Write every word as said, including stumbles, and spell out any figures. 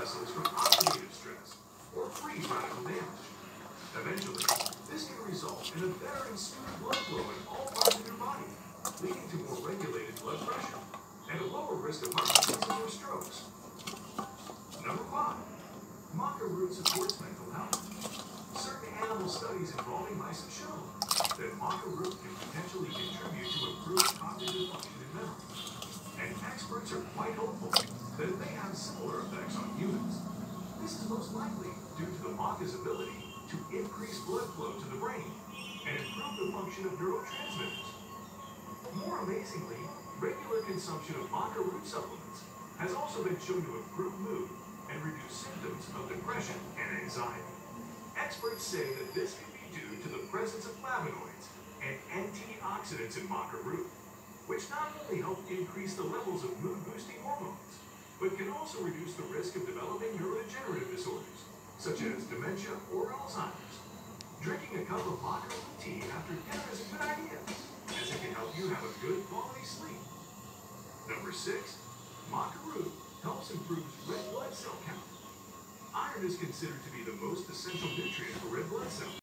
vessels from oxidative stress or free radical damage. Eventually, this can result in a better and smoother blood flow in all parts of your body, leading to more regulated blood pressure and a lower risk of heart diseases or strokes. Number five, maca root supports mental health. Certain animal studies involving mice have shown that maca root can potentially contribute to improved cognitive function and memory. And experts are quite hopeful that it may have similar effects on humans. This is most likely due to the maca's ability to increase blood flow to the brain and improve the function of neurotransmitters. More amazingly, regular consumption of maca root supplements has also been shown to improve mood and reduce symptoms of depression and anxiety. Experts say that this can be due to the presence of flavonoids and antioxidants in maca root, which not only help increase the levels of mood-boosting hormones, but can also reduce the risk of developing neurodegenerative disorders, such as dementia or Alzheimer's. Drinking a cup of maca root tea after dinner is a good idea, as it can help you have a good quality sleep. Number six, maca root helps improve red blood cell count. Iron is considered to be the most essential nutrient for red blood cells.